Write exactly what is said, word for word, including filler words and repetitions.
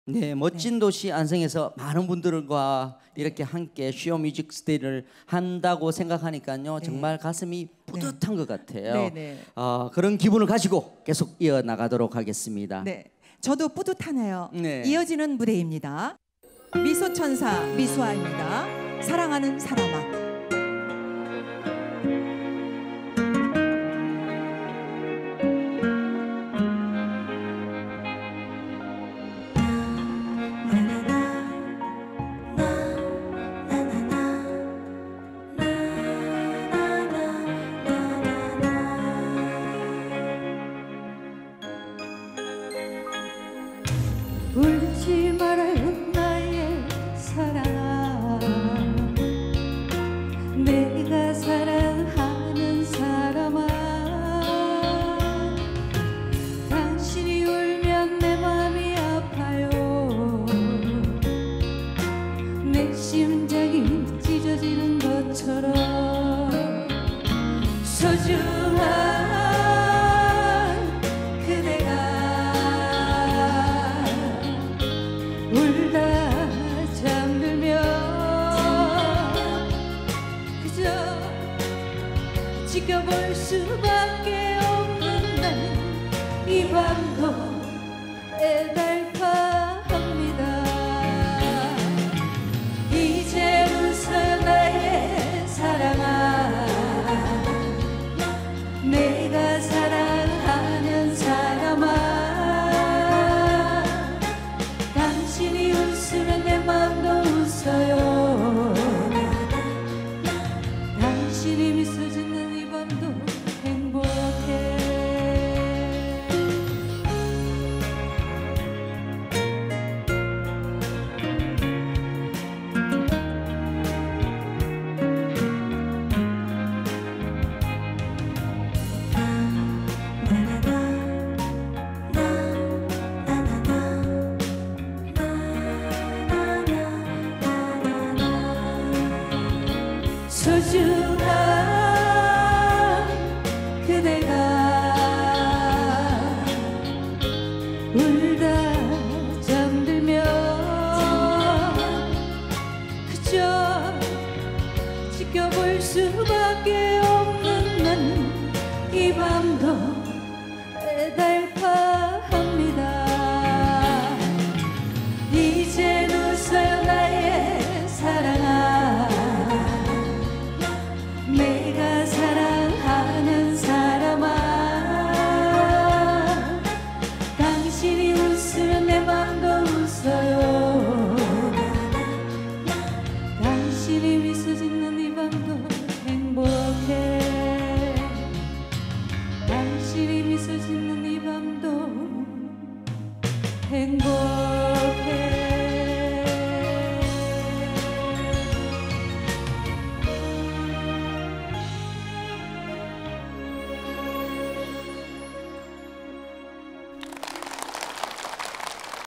네, 멋진 네. 도시 안성에서 많은 분들과 이렇게 함께 쇼 뮤직 스테이를 한다고 생각하니까요, 네. 정말 가슴이 뿌듯한 것 같아요. 네, 네. 어, 그런 기분을 가지고 계속 이어 나가도록 하겠습니다. 네, 저도 뿌듯하네요. 네. 이어지는 무대입니다. 미소천사 미수아입니다. 사랑하는 사람아. 울지 말아요 나의 사랑아, 내가 사랑하는 사람아. 당신이 울면 내 맘이 아파요. 내 심장이 찢어지는 것처럼 소중한 울다 잠들면 그저 지켜볼 수밖에 없는 날, 이 밤도 애달파합니다. 이제 웃어요 나의 사랑아, 내가 사랑하는 사람아. 당신이 웃으면 내 맘도 웃어요. 당신이 미소 짓는 이 밤도 행복해. 소중한 그대가 울다 잠들면 그저 지켜볼 수밖에 없는 난, 이 밤도 애달파합니다. 이제 웃어요 나의 사랑아, 내가 사랑하는 사람아. 당신이 웃으면 내 맘도 웃어요. 당신이 미소 짓는 이 밤도 행복해. 당신이 미소 짓는 이 밤도 행복해.